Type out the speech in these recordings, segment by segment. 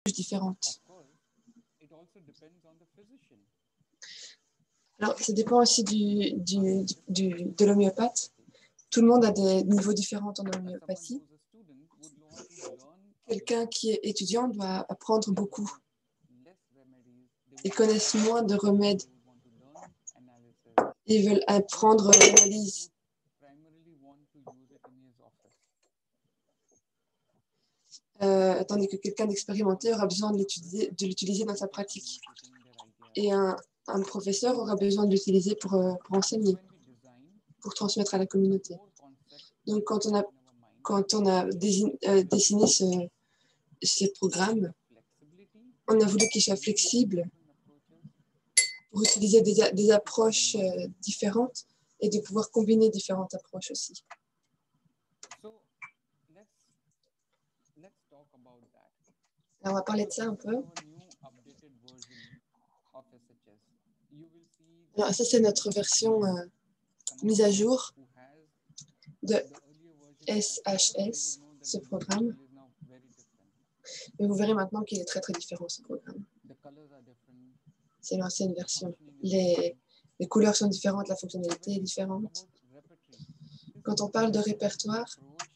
différentes. Alors, ça dépend aussi de l'homéopathe. Tout le monde a des niveaux différents en homéopathie. Quelqu'un qui est étudiant doit apprendre beaucoup. Ils connaissent moins de remèdes. Ils veulent apprendre l'analyse. Tandis que quelqu'un d'expérimenté aura besoin de l'utiliser dans sa pratique. Et un professeur aura besoin de l'utiliser pour enseigner, pour transmettre à la communauté. Donc, quand on a dessiné ces programmes, on a voulu qu'ils soient flexibles pour utiliser des approches différentes et de pouvoir combiner différentes approches aussi. Alors, on va parler de ça un peu. Alors, ça, c'est notre version mise à jour de SHS, ce programme. Mais vous verrez maintenant qu'il est très, très différent, ce programme. C'est l'ancienne version. Les couleurs sont différentes, la fonctionnalité est différente. Quand on parle de répertoire,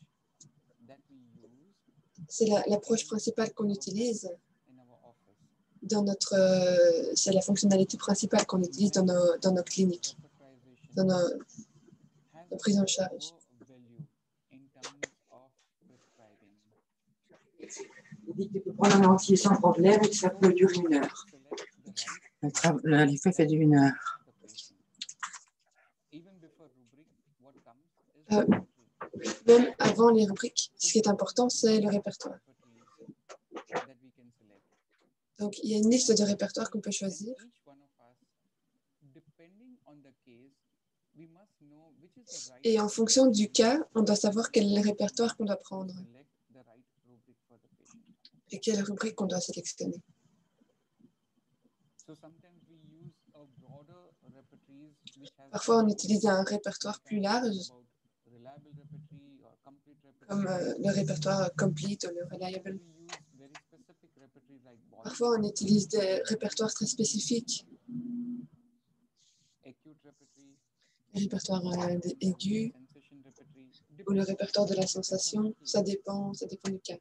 c'est l'approche principale qu'on utilise c'est la fonctionnalité principale qu'on utilise dans nos cliniques, dans nos prises en charge. Il dit que tu peux prendre un entier sans problème et que ça peut durer 1 heure. L'effet fait de 1 heure. Même avant les rubriques, ce qui est important, c'est le répertoire. Donc, il y a une liste de répertoires qu'on peut choisir. Et en fonction du cas, on doit savoir quel est le répertoire qu'on doit prendre et quelle rubrique qu'on doit sélectionner. Parfois, on utilise un répertoire plus large, comme le répertoire complete ou le reliable. Parfois, on utilise des répertoires très spécifiques. Le répertoire aigu ou le répertoire de la sensation, ça dépend du cas.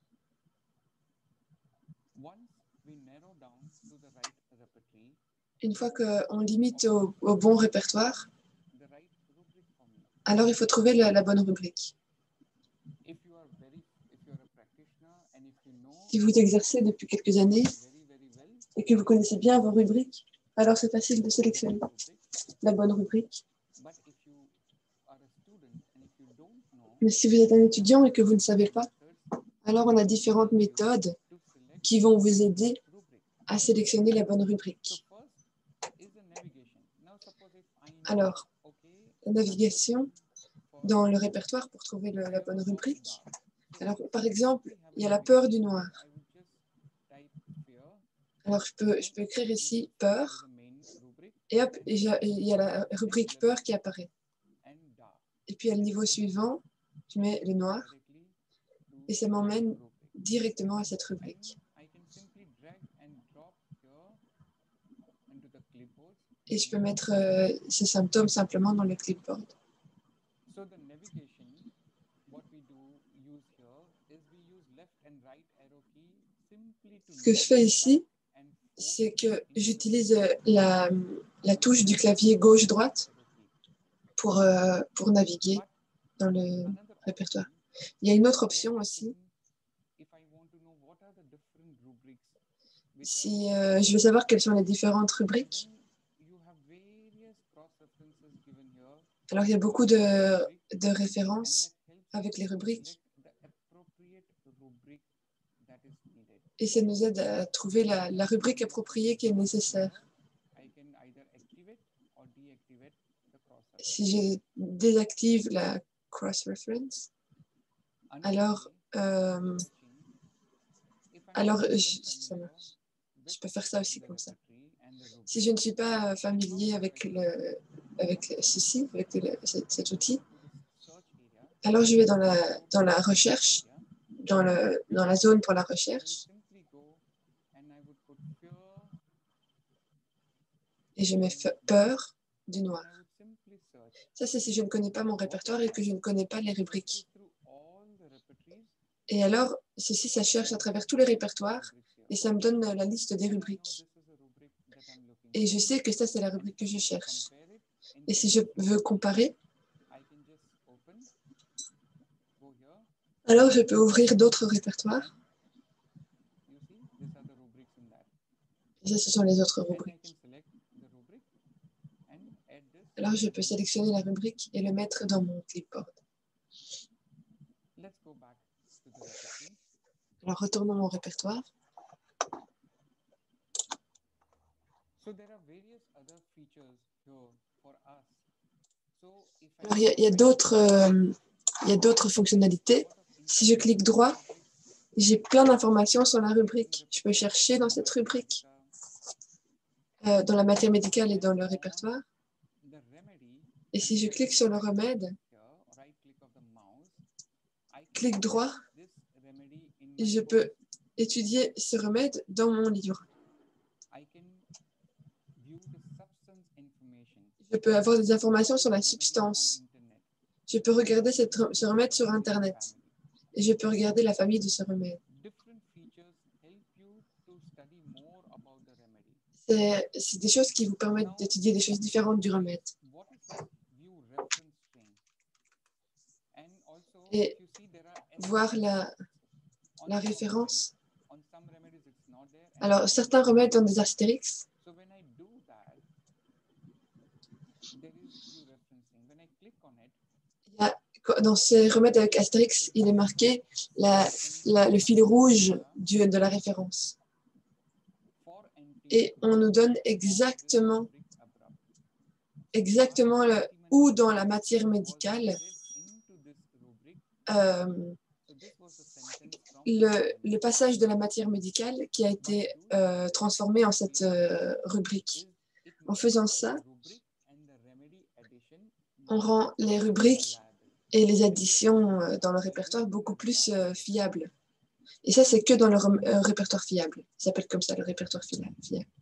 Une fois qu'on limite au bon répertoire, alors il faut trouver la bonne rubrique. Si vous exercez depuis quelques années et que vous connaissez bien vos rubriques, alors c'est facile de sélectionner la bonne rubrique. Mais si vous êtes un étudiant et que vous ne savez pas, alors on a différentes méthodes qui vont vous aider à sélectionner la bonne rubrique. Alors, la navigation dans le répertoire pour trouver la bonne rubrique. Alors, par exemple, il y a la peur du noir. Alors, je peux écrire ici peur, et hop, il y a la rubrique peur qui apparaît. Et puis, à le niveau suivant, je mets le noir, et ça m'emmène directement à cette rubrique. Et je peux mettre ces symptômes simplement dans le clipboard. Ce que je fais ici, c'est que j'utilise la touche du clavier gauche-droite pour naviguer dans le répertoire. Il y a une autre option aussi. Si je veux savoir quelles sont les différentes rubriques, alors il y a beaucoup de références avec les rubriques. Et ça nous aide à trouver la rubrique appropriée qui est nécessaire. Si je désactive la cross-reference, alors ça marche. Je peux faire ça aussi comme ça. Si je ne suis pas familier avec cet outil, alors je vais dans la recherche, dans la zone pour la recherche, Et je mets peur du noir. Ça, c'est si je ne connais pas mon répertoire et que je ne connais pas les rubriques. Et alors, ceci, ça cherche à travers tous les répertoires et ça me donne la liste des rubriques. Et je sais que ça, c'est la rubrique que je cherche. Et si je veux comparer, alors je peux ouvrir d'autres répertoires. Et ça, ce sont les autres rubriques. Alors, je peux sélectionner la rubrique et le mettre dans mon clipboard. Alors, retournons au répertoire. Alors, il y a d'autres fonctionnalités. Si je clique droit, j'ai plein d'informations sur la rubrique. Je peux chercher dans cette rubrique, dans la matière médicale et dans le répertoire. Et si je clique sur le remède, clic droit, je peux étudier ce remède dans mon livre. Je peux avoir des informations sur la substance. Je peux regarder ce remède sur Internet. Et je peux regarder la famille de ce remède. C'est des choses qui vous permettent d'étudier des choses différentes du remède. Et voir la référence. Alors, certains remèdes ont des astérix. Dans ces remèdes avec astérix, il est marqué le fil rouge de la référence. Et on nous donne exactement où dans la matière médicale le passage de la matière médicale qui a été transformé en cette rubrique. En faisant ça, on rend les rubriques et les additions dans le répertoire beaucoup plus fiables. Et ça, c'est que dans le répertoire fiable. Ça s'appelle comme ça, le répertoire fiable.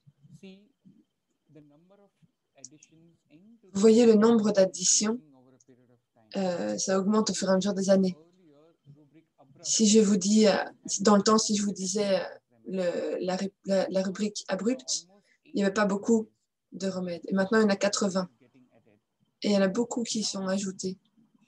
Vous voyez le nombre d'additions, ça augmente au fur et à mesure des années. Si je vous dis, dans le temps, si je vous disais la rubrique abrupte, il n'y avait pas beaucoup de remèdes. Et maintenant, il y en a 80. Et il y en a beaucoup qui sont ajoutés.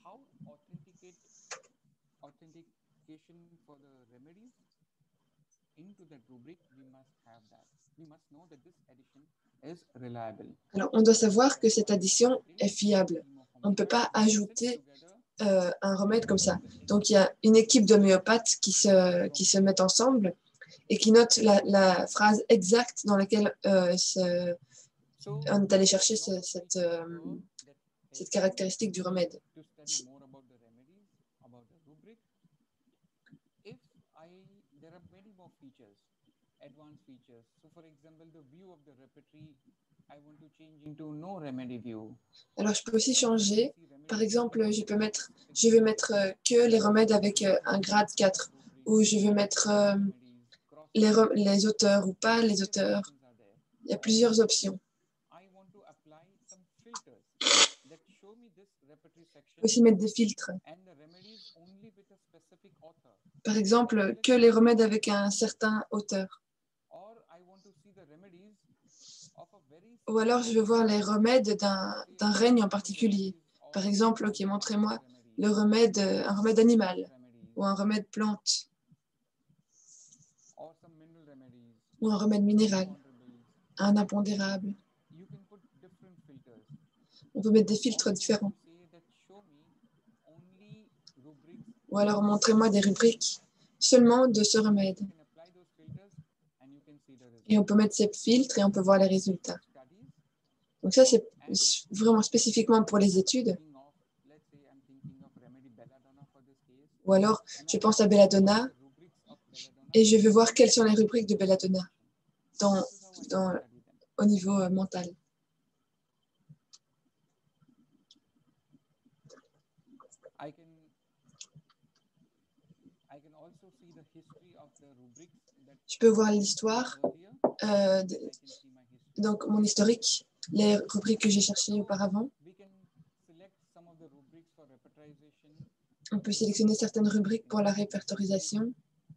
Alors, on doit savoir que cette addition est fiable. On ne peut pas ajouter un remède comme ça. Donc, il y a une équipe d'homéopathes qui se mettent ensemble et qui notent la phrase exacte dans laquelle on est allé chercher cette caractéristique du remède. Alors, je peux aussi changer. Par exemple, je vais mettre que les remèdes avec un grade 4, ou je vais mettre les auteurs ou pas les auteurs. Il y a plusieurs options. Je peux aussi mettre des filtres. Par exemple, que les remèdes avec un certain auteur. Ou alors, je veux voir les remèdes d'un règne en particulier. Par exemple, ok, montrez-moi un remède animal ou un remède plante ou un remède minéral, un impondérable. On peut mettre des filtres différents. Ou alors, montrez-moi des rubriques seulement de ce remède. Et on peut mettre ces filtres et on peut voir les résultats. Donc ça, c'est vraiment spécifiquement pour les études. Ou alors, je pense à belladonna et je veux voir quelles sont les rubriques de belladonna au niveau mental. Je peux voir l'histoire, donc mon historique, les rubriques que j'ai cherchées auparavant. On peut sélectionner certaines rubriques pour la répertorisation.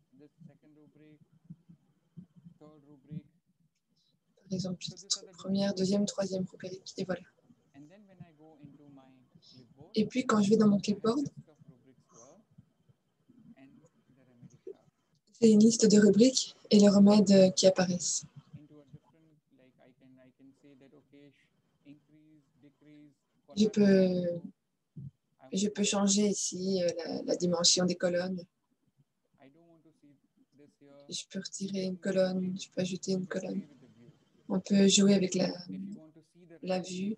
Par exemple, première, deuxième, troisième rubrique, et voilà. Et puis, quand je vais dans mon clipboard, c'est une liste de rubriques et les remèdes qui apparaissent. Je peux changer ici la dimension des colonnes. Je peux retirer une colonne, je peux ajouter une colonne. On peut jouer avec la vue.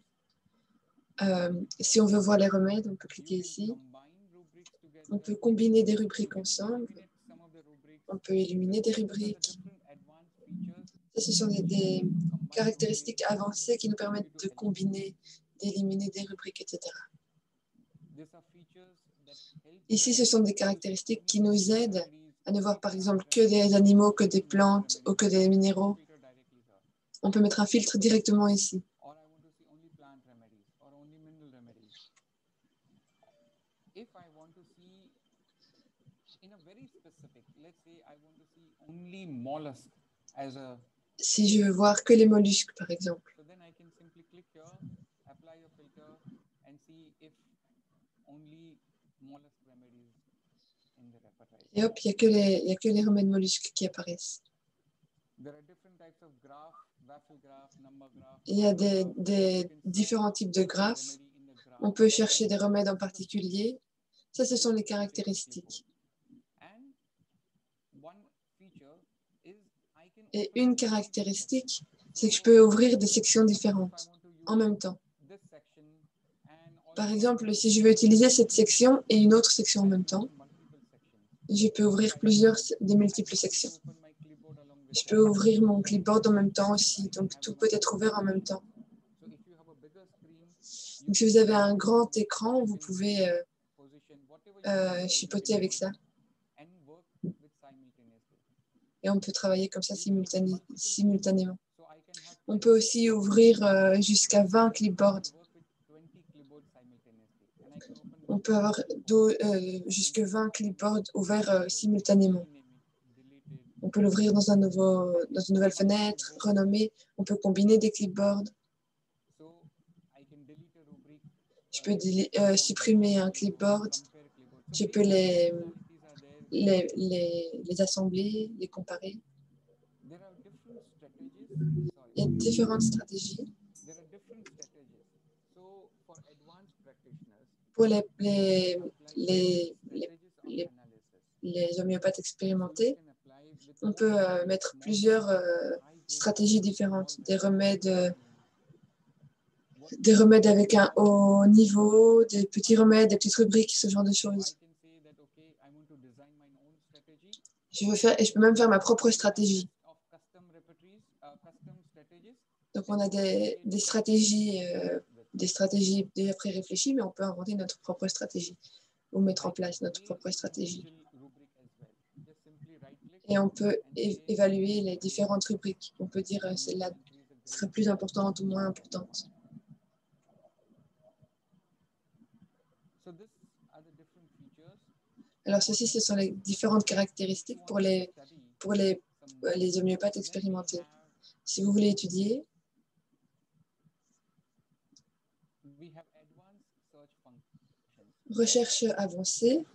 Si on veut voir les remèdes, on peut cliquer ici. On peut combiner des rubriques ensemble. On peut éliminer des rubriques. Ça, ce sont des caractéristiques avancées qui nous permettent de combiner, d'éliminer des rubriques, etc. Ici, ce sont des caractéristiques qui nous aident à ne voir par exemple que des animaux, que des plantes ou que des minéraux. On peut mettre un filtre directement ici. Si je veux voir que les mollusques, par exemple. Et hop, il n'y a que les remèdes mollusques qui apparaissent. Il y a des différents types de graphes. On peut chercher des remèdes en particulier. Ça, ce sont les caractéristiques. Et une caractéristique, c'est que je peux ouvrir des sections différentes en même temps. Par exemple, si je veux utiliser cette section et une autre section en même temps, je peux ouvrir de multiples sections. Je peux ouvrir mon clipboard en même temps aussi, donc tout peut être ouvert en même temps. Donc, si vous avez un grand écran, vous pouvez chipoter avec ça. Et on peut travailler comme ça simultanément. On peut aussi ouvrir jusqu'à 20 clipboards. On peut avoir jusqu'à 20 clipboards ouverts simultanément. On peut l'ouvrir dans une nouvelle fenêtre, renommer. On peut combiner des clipboards. Je peux supprimer un clipboard. Je peux les assembler, les comparer. Il y a différentes stratégies. Pour les homéopathes expérimentés, on peut mettre plusieurs stratégies différentes, des remèdes avec un haut niveau, des petits remèdes, des petites rubriques, ce genre de choses. Et je peux même faire ma propre stratégie. Donc, on a des stratégies déjà pré-réfléchies, mais on peut inventer notre propre stratégie ou mettre en place notre propre stratégie. Et on peut évaluer les différentes rubriques. On peut dire celle-là serait plus importante ou moins importante. Alors, ceci, ce sont les différentes caractéristiques pour les homéopathes expérimentés. Si vous voulez étudier, recherche avancée,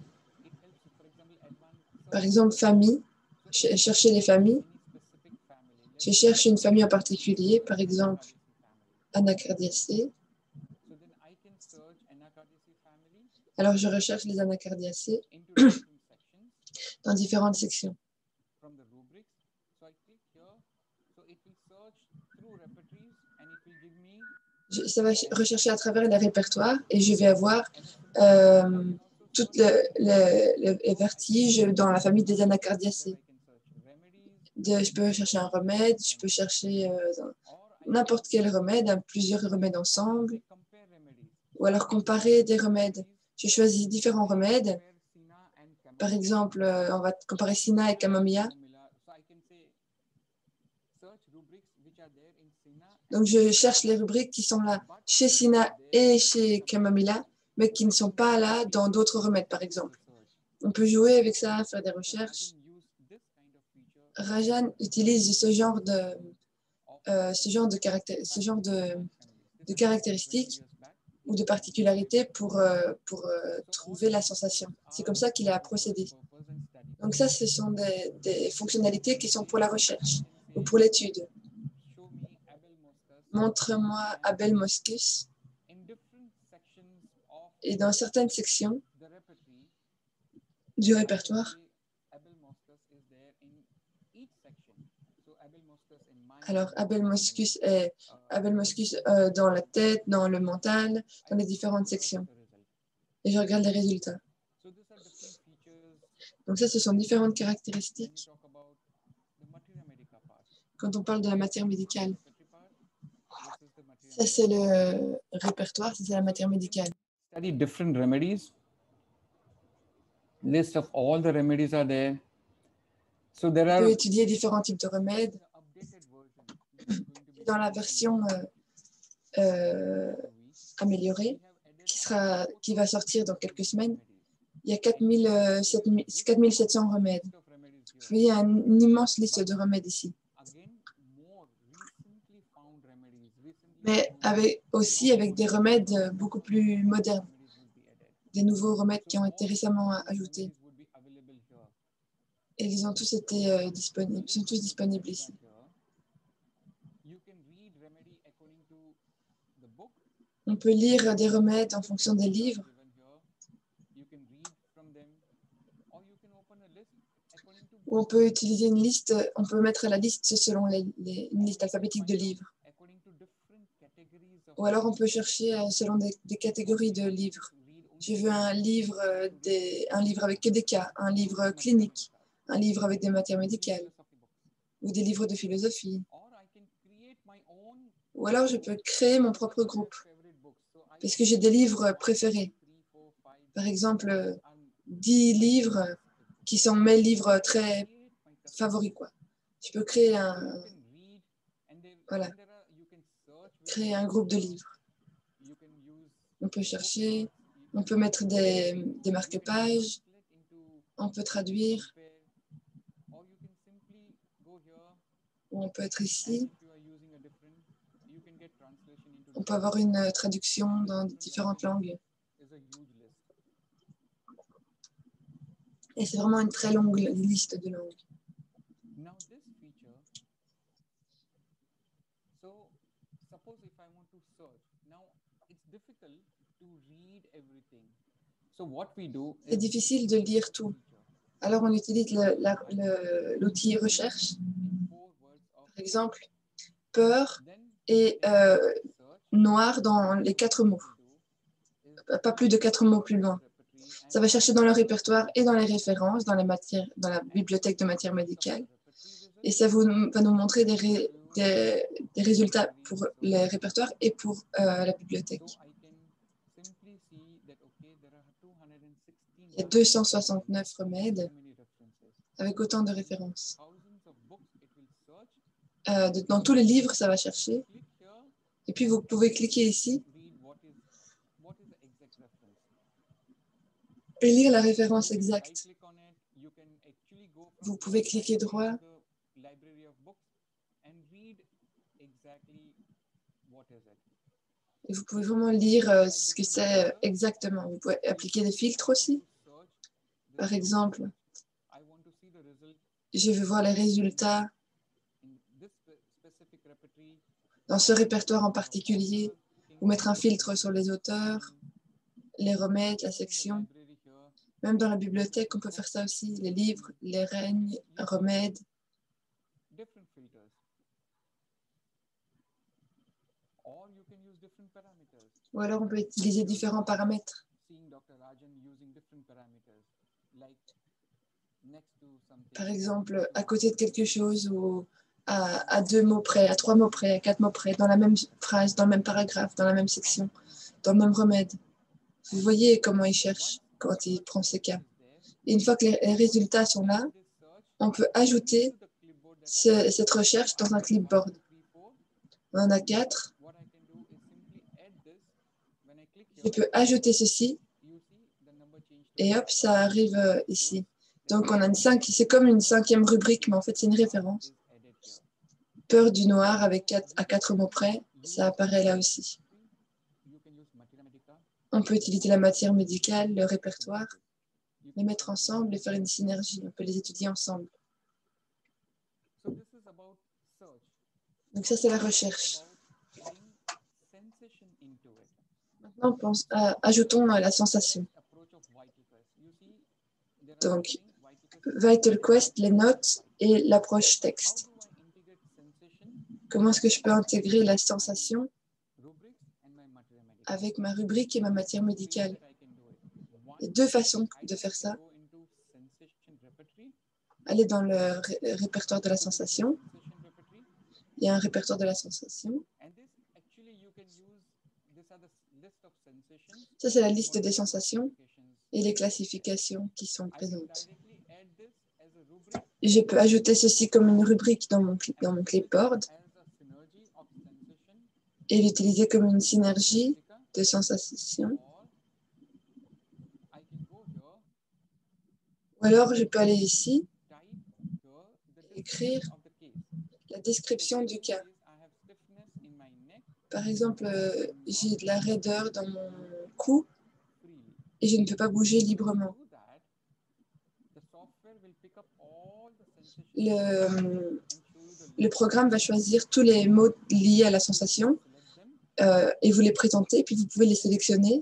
par exemple, famille, chercher les familles. Je cherche une famille en particulier, par exemple, Anacardiacées. Alors, je recherche les Anacardiacées dans différentes sections. Ça va rechercher à travers les répertoires et je vais avoir toutes les vertiges dans la famille des Anacardiacées. Je peux chercher un remède, je peux chercher n'importe quel remède, plusieurs remèdes ensemble, ou alors comparer des remèdes. Je choisis différents remèdes. Par exemple, on va comparer Sina et Camomilla. Donc, je cherche les rubriques qui sont là chez Sina et chez Camomilla, mais qui ne sont pas là dans d'autres remèdes, par exemple. On peut jouer avec ça, faire des recherches. Rajan utilise ce genre de caractéristiques ou de particularités pour trouver la sensation. C'est comme ça qu'il a procédé. Donc ça, ce sont des fonctionnalités qui sont pour la recherche ou pour l'étude. Montre-moi Abel Moscus. Et dans certaines sections du répertoire, alors Abel Moscus est dans la tête, dans le mental, dans les différentes sections. Et je regarde les résultats. Donc ça, ce sont différentes caractéristiques quand on parle de la matière médicale. Ça, c'est le répertoire, ça, c'est la matière médicale. Study different remedies. List of all the remedies are there. So there On are peut étudier différents types de remèdes. Dans la version améliorée, qui va sortir dans quelques semaines, il y a 4700 remèdes. Vous voyez, il y a une immense liste de remèdes ici. Mais aussi avec des remèdes beaucoup plus modernes, des nouveaux remèdes qui ont été récemment ajoutés. Et ils ont tous été disponibles, sont tous disponibles ici. On peut lire des remèdes en fonction des livres. Ou on peut utiliser une liste, on peut mettre la liste selon une liste alphabétique de livres. Ou alors on peut chercher selon des catégories de livres. Je veux un livre avec que des cas, un livre clinique, un livre avec des matières médicales, ou des livres de philosophie. Ou alors je peux créer mon propre groupe, parce que j'ai des livres préférés. Par exemple, 10 livres qui sont mes livres très favoris, quoi. Je peux créer un groupe de livres. On peut chercher, on peut mettre des marque-pages, on peut traduire, ou on peut être ici. On peut avoir une traduction dans différentes langues. Et c'est vraiment une très longue liste de langues. C'est difficile de lire tout. Alors on utilise l'outil recherche. Par exemple, peur et noir dans les 4 mots. Pas plus de 4 mots plus loin. Ça va chercher dans le répertoire et dans les références, dans la bibliothèque de matière médicale. Et ça va nous montrer des résultats pour les répertoires et pour la bibliothèque. Il y a 269 remèdes avec autant de références. Dans tous les livres, ça va chercher. Et puis, vous pouvez cliquer ici et lire la référence exacte. Vous pouvez cliquer droit et vous pouvez vraiment lire ce que c'est exactement. Vous pouvez appliquer des filtres aussi. Par exemple, je veux voir les résultats dans ce répertoire en particulier, ou mettre un filtre sur les auteurs, les remèdes, la section. Même dans la bibliothèque, on peut faire ça aussi, les livres, les règnes, remèdes. Ou alors on peut utiliser différents paramètres. Par exemple, à côté de quelque chose ou à 2 mots près, à 3 mots près, à 4 mots près, dans la même phrase, dans le même paragraphe, dans la même section, dans le même remède. Vous voyez comment il cherche quand il prend ces cas. Et une fois que les résultats sont là, on peut ajouter cette recherche dans un clipboard. On en a 4. Je peux ajouter ceci et hop, ça arrive ici. Donc, on a c'est comme une 5e rubrique, mais en fait, c'est une référence. Peur du noir avec à 4 mots près, ça apparaît là aussi. On peut utiliser la matière médicale, le répertoire, les mettre ensemble et faire une synergie. On peut les étudier ensemble. Donc ça, c'est la recherche. Maintenant, ajoutons la sensation. Donc, Vital Quest, les notes et l'approche texte. Comment est-ce que je peux intégrer la sensation avec ma rubrique et ma matière médicale? Il y a 2 façons de faire ça. Aller dans le répertoire de la sensation. Il y a un répertoire de la sensation. Ça, c'est la liste des sensations et les classifications qui sont présentes. Je peux ajouter ceci comme une rubrique dans mon clipboard et l'utiliser comme une synergie de sensations. Ou alors, je peux aller ici, écrire la description du cas. Par exemple, j'ai de la raideur dans mon cou et je ne peux pas bouger librement. Le programme va choisir tous les mots liés à la sensation et vous les présenter, puis vous pouvez les sélectionner.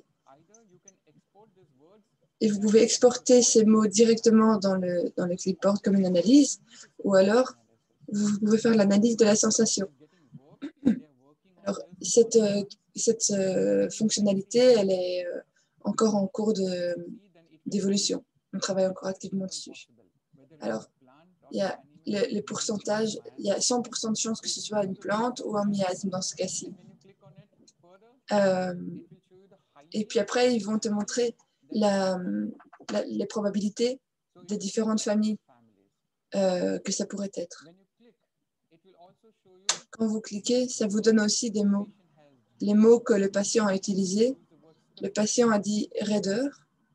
Et vous pouvez exporter ces mots directement dans le clipboard comme une analyse, ou alors vous pouvez faire l'analyse de la sensation. Alors, cette fonctionnalité, elle est encore en cours d'évolution. On travaille encore activement dessus. Alors, il y a les pourcentages, il y a 100% de chances que ce soit une plante ou un miasme dans ce cas-ci. Et puis après, ils vont te montrer les probabilités des différentes familles que ça pourrait être. Quand vous cliquez, ça vous donne aussi des mots. Les mots que le patient a utilisés. Le patient a dit raideur.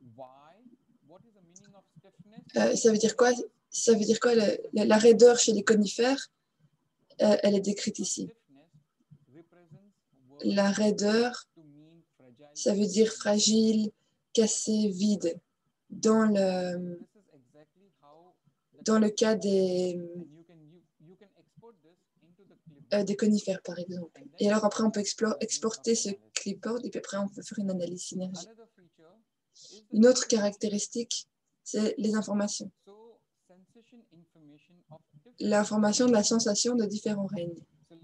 Ça veut dire quoi? Ça veut dire quoi? La raideur chez les conifères, elle est décrite ici. La raideur, ça veut dire fragile, cassé, vide. Dans le cas des conifères, par exemple. Et alors après, on peut exporter ce clipboard et puis après, on peut faire une analyse synergie. Une autre caractéristique, c'est les informations. L'information de la sensation de différents règnes.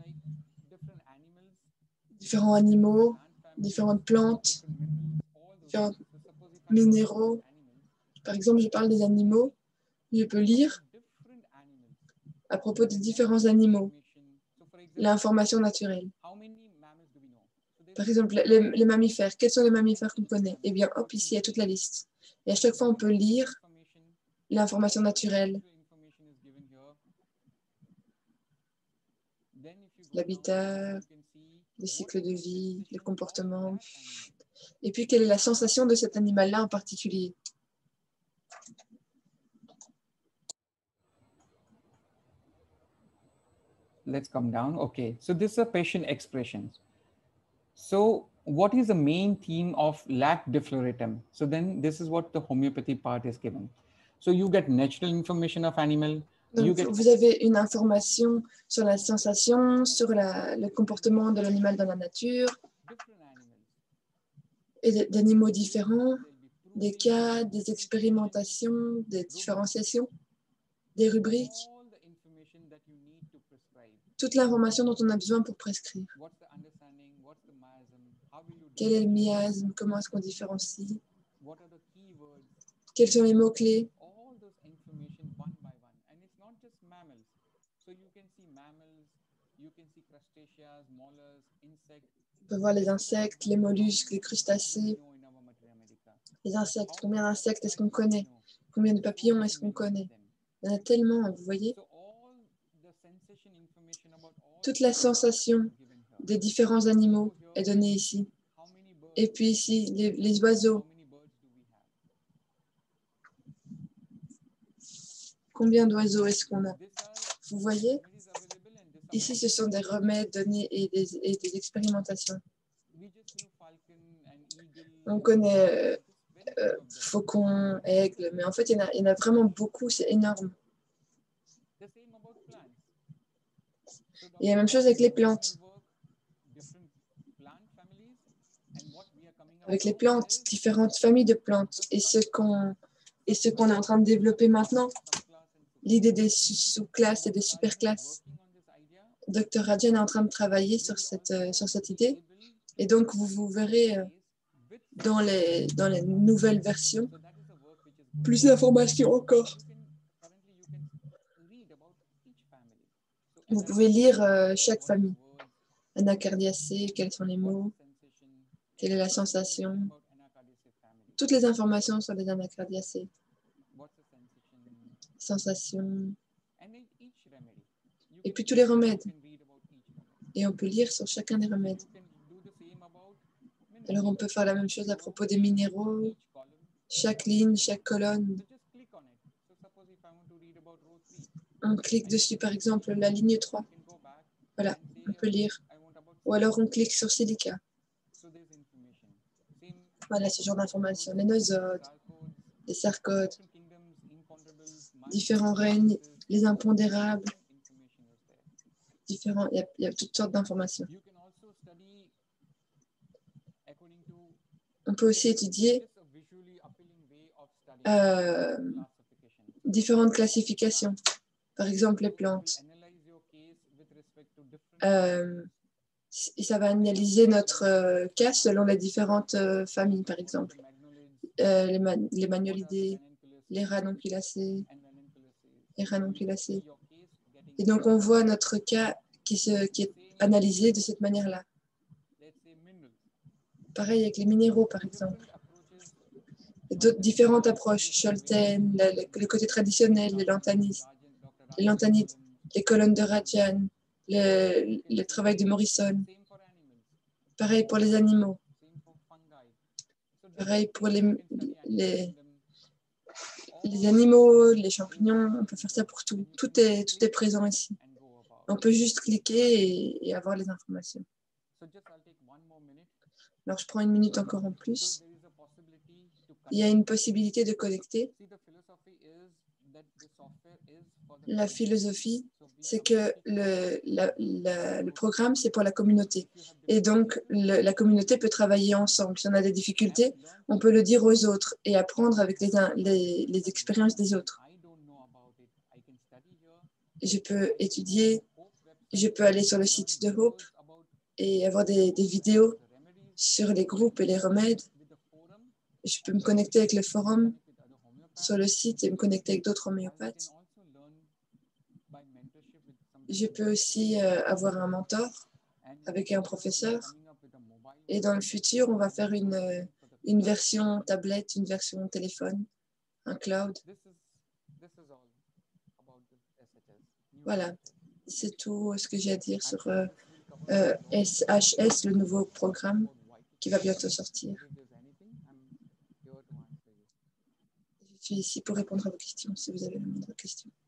Différents animaux, différentes plantes, différents minéraux. Par exemple, je parle des animaux. Je peux lire à propos des différents animaux l'information naturelle. Par exemple, les mammifères. Quels sont les mammifères qu'on connaît? Eh bien, hop, ici, il y a toute la liste. Et à chaque fois, on peut lire l'information naturelle. L'habitat, le cycle de vie, le comportement. Et puis, quelle est la sensation de cet animal-là en particulier? Let's come down. Okay, so this is a patient expressions. So what is the main theme of lac defloratum? So then this is what the homeopathy part is given. So you get natural information of animal. Donc, vous avez une information sur la sensation, sur le comportement de l'animal dans la nature, et d'animaux différents, des cas, des expérimentations, des différenciations, des rubriques, toute l'information dont on a besoin pour prescrire. Quel est le miasme? Comment est-ce qu'on différencie? Quels sont les mots-clés? On peut voir les insectes, les mollusques, les crustacés. Les insectes, combien d'insectes est-ce qu'on connaît? Combien de papillons est-ce qu'on connaît? Il y en a tellement, vous voyez? Toute la sensation des différents animaux est donnée ici. Et puis ici, les oiseaux. Combien d'oiseaux est-ce qu'on a? Vous voyez? Ici, ce sont des remèdes donnés et des expérimentations. On connaît faucon, aigle, mais en fait, il y en a vraiment beaucoup, c'est énorme. Et la même chose avec les plantes. Avec les plantes, différentes familles de plantes. Et ce qu'on est en train de développer maintenant, l'idée des sous-classes et des superclasses. Dr. Rajan est en train de travailler sur cette idée. Et donc, vous verrez dans les nouvelles versions plus d'informations encore. Vous pouvez lire chaque famille. Anacardiacée, quels sont les mots, quelle est la sensation. Toutes les informations sur les anacardiacées. Sensation. Et puis tous les remèdes. Et on peut lire sur chacun des remèdes. Alors on peut faire la même chose à propos des minéraux. Chaque ligne, chaque colonne. On clique dessus, par exemple, la ligne 3. Voilà, on peut lire. Ou alors on clique sur silica. Voilà, ce genre d'informations. Les nosodes, les sarcodes, différents règnes, les impondérables. Différents, il y a toutes sortes d'informations. On peut aussi étudier différentes classifications. Par exemple, les plantes. Et ça va analyser notre cas selon les différentes familles, par exemple. Les magnolidés, les ranunculacées, les ranunculacées. Et donc, on voit notre cas qui est analysé de cette manière-là. Pareil avec les minéraux, par exemple. D'autres différentes approches, Scholten, le côté traditionnel, les lanthanides, les colonnes de Rajan, le travail de Morrison. Pareil pour les animaux. Pareil pour les animaux, les champignons, on peut faire ça pour tout. Tout est présent ici. On peut juste cliquer et avoir les informations. Alors, je prends une minute encore en plus. Il y a une possibilité de connecter. La philosophie, c'est que le programme, c'est pour la communauté. Et donc, la communauté peut travailler ensemble. Si on a des difficultés, on peut le dire aux autres et apprendre avec les expériences des autres. Je peux étudier, je peux aller sur le site de Hope et avoir des vidéos sur les groupes et les remèdes. Je peux me connecter avec le forum sur le site et me connecter avec d'autres homéopathes. Je peux aussi avoir un mentor avec un professeur. Et dans le futur, on va faire une version tablette, une version téléphone, un cloud. Voilà, c'est tout ce que j'ai à dire sur SHS, le nouveau programme qui va bientôt sortir. Je suis ici pour répondre à vos questions, si vous avez la moindre question.